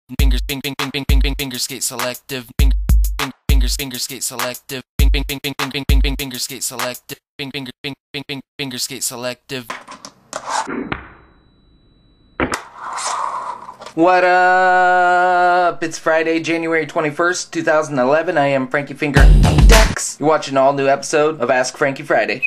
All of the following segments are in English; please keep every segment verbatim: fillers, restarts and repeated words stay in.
Fingers, bing, bing, bing, bing, bing, bing, finger skate selective. Bing, bing, fingers, finger skate selective. Bing, bing, bing, bing, bing, bing, bing, bing, finger skate selective. Bing, bing, bing, bing, bing, finger skate selective. What up? It's Friday, January twenty-first, two thousand eleven. I am Frankie Finger Dex. You're watching an all new episode of Ask Frankie Friday.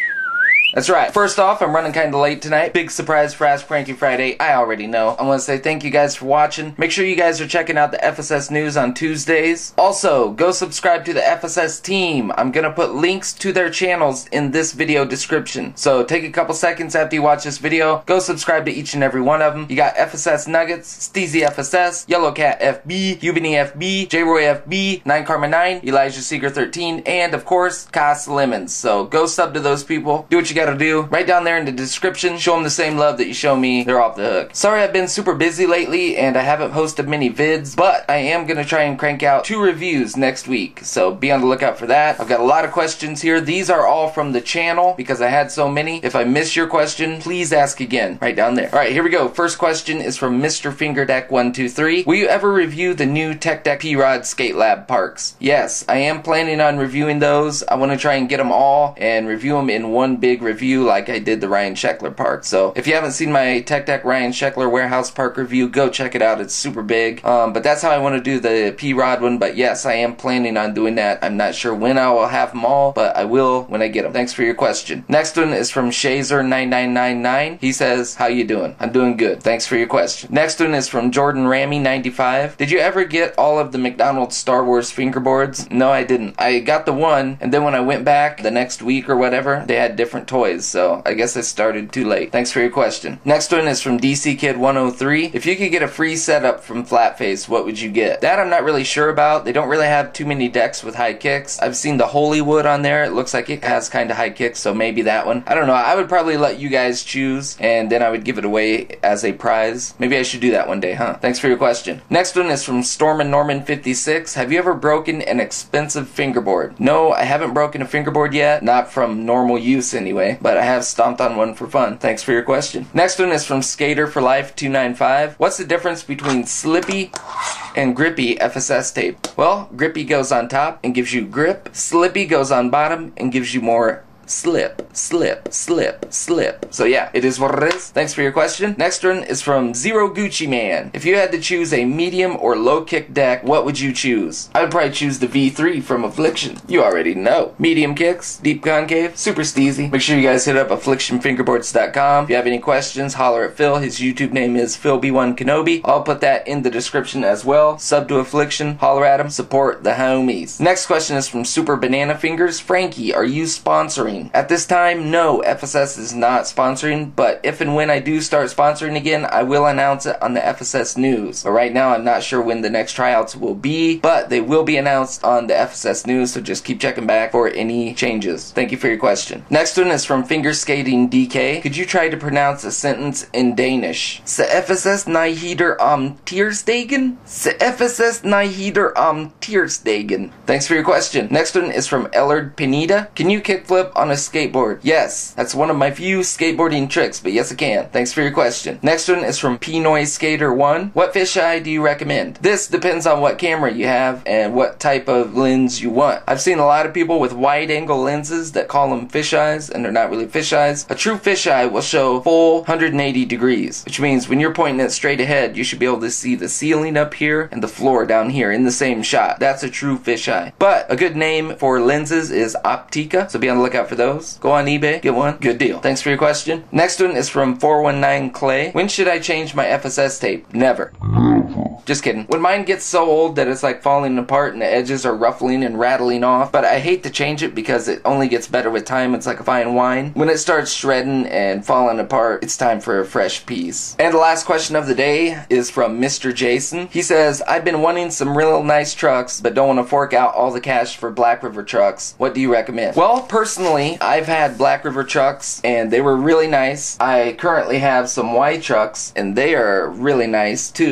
That's right. First off, I'm running kind of late tonight. Big surprise for Ask Frankie Friday. I already know. I want to say thank you guys for watching. Make sure you guys are checking out the F S S News on Tuesdays. Also, go subscribe to the F S S team. I'm going to put links to their channels in this video description. So take a couple seconds after you watch this video. Go subscribe to each and every one of them. You got F S S Nuggets, Steezy F S S, Yellow Cat F B, Ubini F B, J-Roy F B, nine Karma nine, Elijah Seeger thirteen, and of course, Cas Lemons. So go sub to those people. Do what you gotta do. Right down there in the description, show them the same love that you show me. They're off the hook. Sorry I've been super busy lately and I haven't posted many vids, but I am gonna try and crank out two reviews next week, so be on the lookout for that. I've got a lot of questions here. These are all from the channel because I had so many. If I miss your question, please ask again right down there. Alright, here we go. First question is from Mister Fingerdeck one two three. Will you ever review the new Tech Deck P-Rod Skate Lab parks? Yes, I am planning on reviewing those. I want to try and get them all and review them in one big review like I did the Ryan Sheckler park. So if you haven't seen my Tech Deck Ryan Sheckler warehouse park review, go check it out. It's super big. Um, but that's how I want to do the P-Rod one. But yes, I am planning on doing that. I'm not sure when I will have them all, but I will when I get them. Thanks for your question. Next one is from Shazer nine nine nine nine. He says, how you doing? I'm doing good. Thanks for your question. Next one is from Jordan Rammy ninety-five. Did you ever get all of the McDonald's Star Wars fingerboards? No, I didn't. I got the one, and then when I went back the next week or whatever, they had different toys. So I guess I started too late. Thanks for your question. Next one is from D C Kid one oh three. If you could get a free setup from Flatface, what would you get? That I'm not really sure about. They don't really have too many decks with high kicks. I've seen the Holywood on there. It looks like it has kind of high kicks, so maybe that one. I don't know. I would probably let you guys choose, and then I would give it away as a prize. Maybe I should do that one day, huh? Thanks for your question. Next one is from Stormin Norman fifty-six. Have you ever broken an expensive fingerboard? No, I haven't broken a fingerboard yet. Not from normal use anyway, but I have stomped on one for fun. Thanks for your question. Next one is from Skater for Life two nine five. What's the difference between slippy and grippy F S S tape? Well, grippy goes on top and gives you grip. Slippy goes on bottom and gives you more slip, slip, slip, slip. So yeah, it is what it is. Thanks for your question. Next one is from Zero Gucci Man. If you had to choose a medium or low kick deck, what would you choose? I would probably choose the V three from Affliction. You already know. Medium kicks, deep concave, super steezy. Make sure you guys hit up affliction fingerboards dot com. If you have any questions, holler at Phil. His YouTube name is Phil B one Kenobi. I'll put that in the description as well. Sub to Affliction, holler at him, support the homies. Next question is from Super Banana Fingers. Frankie, are you sponsoring? At this time, no, F S S is not sponsoring, but if and when I do start sponsoring again, I will announce it on the F S S News. But right now, I'm not sure when the next tryouts will be, but they will be announced on the F S S News, so just keep checking back for any changes. Thank you for your question. Next one is from Finger Skating D K. Could you try to pronounce a sentence in Danish? Se F S S nej heater om tirsdagen? Se F S S nej heater om tirsdagen. Thanks for your question. Next one is from Ellard Pineda. Can you kickflip on a skateboard? Yes, that's one of my few skateboarding tricks, but yes I can. Thanks for your question. Next one is from Pinoy Skater one. What fisheye do you recommend? This depends on what camera you have and what type of lens you want. I've seen a lot of people with wide angle lenses that call them fisheyes, and they're not really fisheyes. A true fisheye will show full one hundred eighty degrees, which means when you're pointing it straight ahead, you should be able to see the ceiling up here and the floor down here in the same shot. That's a true fisheye. But a good name for lenses is Optica, so be on the lookout for those. Go on eBay, get one. Good deal. Thanks for your question. Next one is from four one nine Clay. When should I change my F S S tape? Never. Just kidding. When mine gets so old that it's like falling apart and the edges are ruffling and rattling off, but I hate to change it because it only gets better with time. It's like a fine wine. When it starts shredding and falling apart, it's time for a fresh piece. And the last question of the day is from Mister Jason. He says, I've been wanting some real nice trucks, but don't want to fork out all the cash for Black River trucks. What do you recommend? Well, personally, I've had Black River trucks and they were really nice. I currently have some Y trucks and they are really nice too, but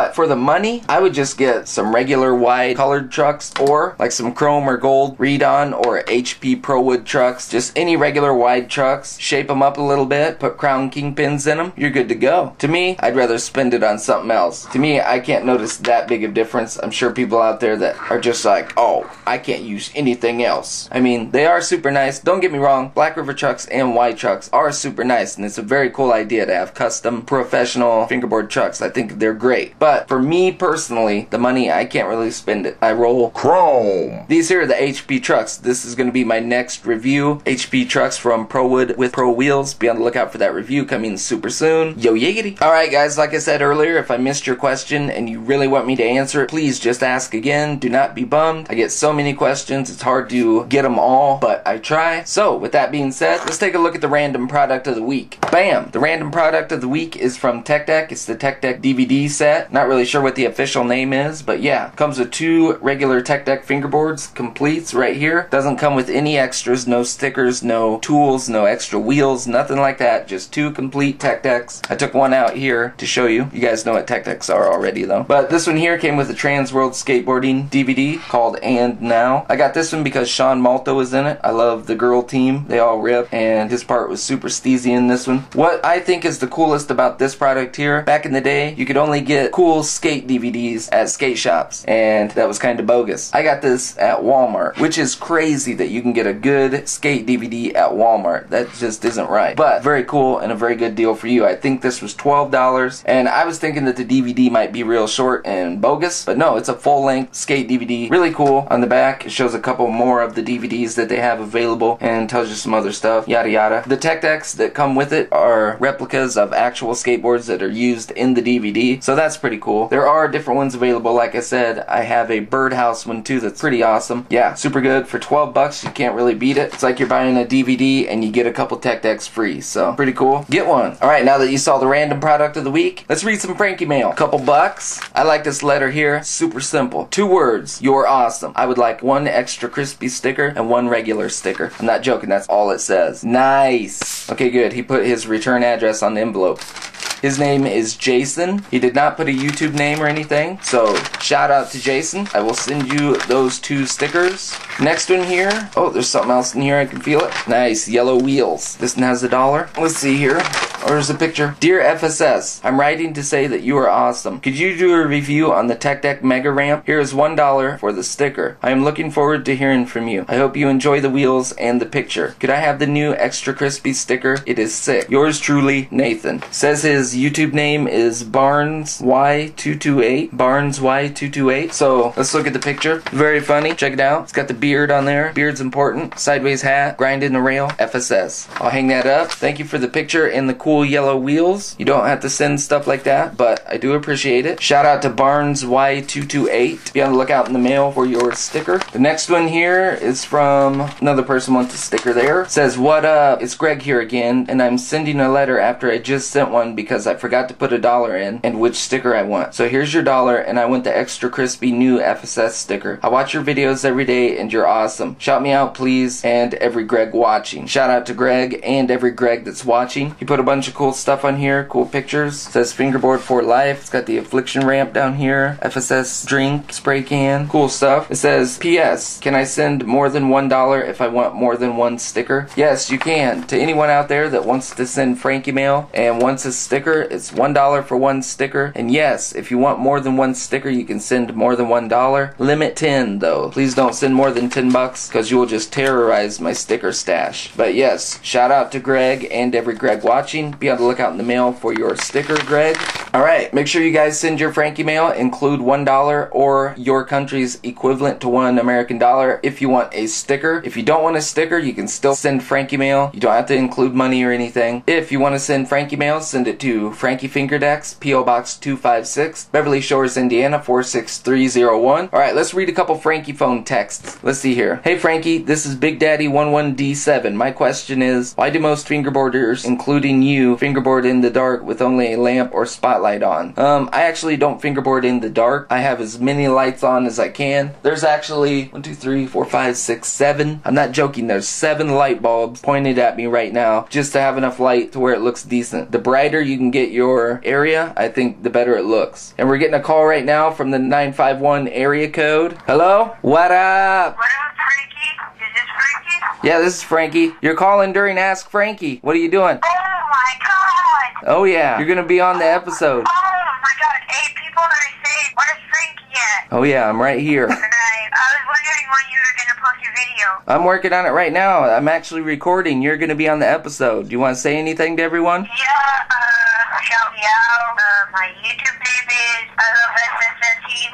But for the money, I would just get some regular wide colored trucks, or like some chrome or gold Redon or H P ProWood trucks. Just any regular wide trucks. Shape them up a little bit, put crown kingpins in them, you're good to go. To me, I'd rather spend it on something else. To me, I can't notice that big of difference. I'm sure people out there that are just like, oh, I can't use anything else. I mean, they are super nice. Don't get me wrong, Black River trucks and white trucks are super nice, and it's a very cool idea to have custom professional fingerboard trucks. I think they're great. But for me personally, the money, I can't really spend it. I roll chrome. These here are the H P trucks. This is going to be my next review. H P trucks from ProWood with Pro Wheels. Be on the lookout for that review coming super soon. Yo yiggity. Alright guys, like I said earlier, if I missed your question and you really want me to answer it, please just ask again. Do not be bummed. I get so many questions, it's hard to get them all, but I try. So with that being said, let's take a look at the random product of the week. Bam! The random product of the week is from Tech Deck. It's the Tech Deck D V D set. Not really sure what the official name is, but yeah. Comes with two regular Tech Deck fingerboards, completes right here. Doesn't come with any extras, no stickers, no tools, no extra wheels, nothing like that. Just two complete Tech Decks. I took one out here to show you. You guys know what Tech Decks are already though. But this one here came with a Trans World Skateboarding D V D called And Now. I got this one because Sean Malto was in it. I love the girl team. They all rip, and his part was super steezy in this one. What I think is the coolest about this product here, back in the day, you could only get cool skate D V Ds at skate shops, and that was kind of bogus. I got this at Walmart, which is crazy that you can get a good skate D V D at Walmart. That just isn't right. But very cool and a very good deal for you. I think this was twelve dollars, and I was thinking that the D V D might be real short and bogus, but no, it's a full-length skate D V D. Really cool. On the back, it shows a couple more of the D V Ds that they have available and tells you some other stuff, yada yada. The Tech Decks that come with it are replicas of actual skateboards that are used in the D V D, so that's pretty cool. There are different ones available. Like I said, I have a Birdhouse one too that's pretty awesome. Yeah, super good. For twelve bucks, you can't really beat it. It's like you're buying a D V D and you get a couple Tech Decks free, so pretty cool. Get one. Alright, now that you saw the random product of the week, let's read some Frankie mail. Couple bucks. I like this letter here. Super simple. Two words. You're awesome. I would like one extra crispy sticker and one regular sticker. I'm not joking, that's all it says. Nice. Okay, good. He put his return address on the envelope. His name is Jason. He did not put a YouTube name or anything, so shout out to Jason. I will send you those two stickers. Next one here. Oh, there's something else in here. I can feel it. Nice. Yellow wheels. This one has a dollar. Let's see here. Or there's a picture. Dear F S S, I'm writing to say that you are awesome. Could you do a review on the Tech Deck Mega Ramp? Here is one dollar for the sticker. I am looking forward to hearing from you. I hope you enjoy the wheels and the picture. Could I have the new extra crispy sticker? It is sick. Yours truly, Nathan. Says his YouTube name is Barnes Y two two eight. Barnes Y two two eight. So let's look at the picture. Very funny. Check it out. It's got the beard on there. Beard's important. Sideways hat. Grinding the rail. F S S. I'll hang that up. Thank you for the picture and the cool yellow wheels. You don't have to send stuff like that, but I do appreciate it. Shout out to Barnes Y two two eight. Be on the lookout in the mail for your sticker. The next one here is from another person wants a sticker there. It says, what up? It's Greg here again, and I'm sending a letter after I just sent one because I forgot to put a dollar in and which sticker I want. So here's your dollar, and I want the extra crispy new F S S sticker. I watch your videos every day, and you're awesome. Shout me out, please, and every Greg watching. Shout out to Greg and every Greg that's watching. He put a bunch of cool stuff on here, cool pictures. It says Fingerboard for Life. It's got the Affliction ramp down here, F S S drink, spray can, cool stuff. It says, P S Can I send more than one dollar if I want more than one sticker? Yes, you can. To anyone out there that wants to send Frankie mail and wants a sticker, it's one dollar for one sticker. And yes, if you want more than one sticker, you can send more than one dollar. Limit ten though. Please don't send more than ten bucks because you will just terrorize my sticker stash. But yes, shout out to Greg and every Greg watching. Be on the lookout in the mail for your sticker, Greg. Alright, make sure you guys send your Frankie mail. Include one dollar or your country's equivalent to one American dollar if you want a sticker. If you don't want a sticker, you can still send Frankie mail. You don't have to include money or anything. If you want to send Frankie mail, send it to Frankie Fingerdecks, P O Box two five six, Beverly Shores, Indiana four six three zero one. Alright, let's read a couple Frankie phone texts. Let's see here. Hey Frankie, this is Big Daddy eleven D seven. My question is, why do most fingerboarders, including you, you fingerboard in the dark with only a lamp or spotlight on. Um, I actually don't fingerboard in the dark. I have as many lights on as I can. There's actually one, two, three, four, five, six, seven. I'm not joking. There's seven light bulbs pointed at me right now just to have enough light to where it looks decent. The brighter you can get your area, I think the better it looks. And we're getting a call right now from the nine five one area code. Hello? What up? What up, Frankie? Is this Frankie? Yeah, this is Frankie. You're calling during Ask Frankie. What are you doing? Oh my god! Oh yeah, you're gonna be on the episode. Oh my god, hey, people are saying, where's Frankie at? Oh yeah, I'm right here. And I, I was wondering when you were gonna post your video. I'm working on it right now. I'm actually recording. You're gonna be on the episode. Do you want to say anything to everyone? Yeah, uh, shout me out. Uh, my YouTube name is I Love S S S T.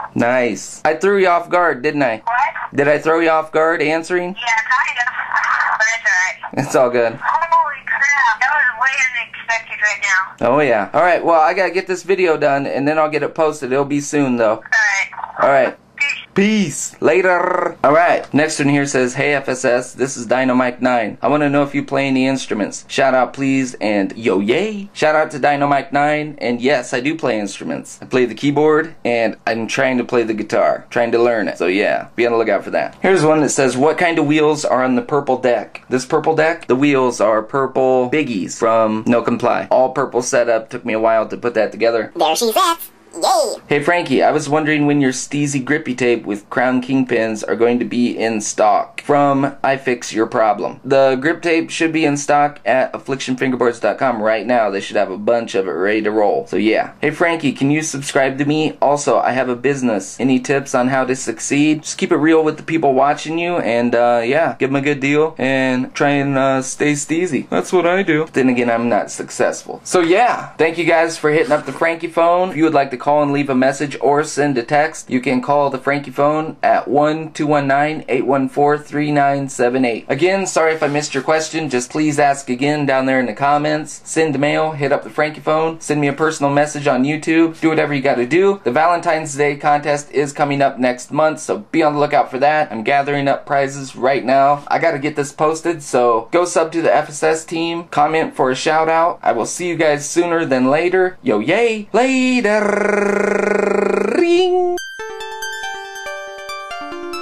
Nice. I threw you off guard, didn't I? What? Did I throw you off guard answering? Yeah, kind of. But it's alright. It's all good. Holy crap, that was way unexpected right now. Oh yeah. Alright, well I gotta get this video done and then I'll get it posted. It'll be soon though. Alright. Alright. Peace. Peace. Later. Alright. Next one here says, hey F S S, this is Dynamike nine. I want to know if you play any instruments. Shout out please and yo yay. Shout out to Dynamike nine and yes, I do play instruments. I play the keyboard and I'm trying to play the guitar. Trying to learn it. So yeah, be on the lookout for that. Here's one that says, what kind of wheels are on the purple deck? This purple deck? The wheels are purple biggies from No Comply. All purple setup. Took me a while to put that together. There she sits. Yay! Hey Frankie, I was wondering when your Steezy grippy tape with Crown Kingpins are going to be in stock. From I Fix Your Problem. The grip tape should be in stock at affliction fingerboards dot com right now. They should have a bunch of it ready to roll. So yeah. Hey Frankie, can you subscribe to me? Also, I have a business. Any tips on how to succeed? Just keep it real with the people watching you and uh, yeah, give them a good deal and try and uh, stay steezy. That's what I do. But then again, I'm not successful. So yeah, thank you guys for hitting up the Frankie phone. If you would like to call and leave a message or send a text, you can call the Frankie phone at one two one nine, eight one four, three nine seven eight. Again, sorry if I missed your question. Just please ask again down there in the comments. Send mail, hit up the Frankie phone, send me a personal message on YouTube. Do whatever you gotta do. The Valentine's Day contest is coming up next month, so be on the lookout for that. I'm gathering up prizes right now. I gotta get this posted, so go sub to the F S S team, comment for a shout out. I will see you guys sooner than later. Yo yay! Later! Ring!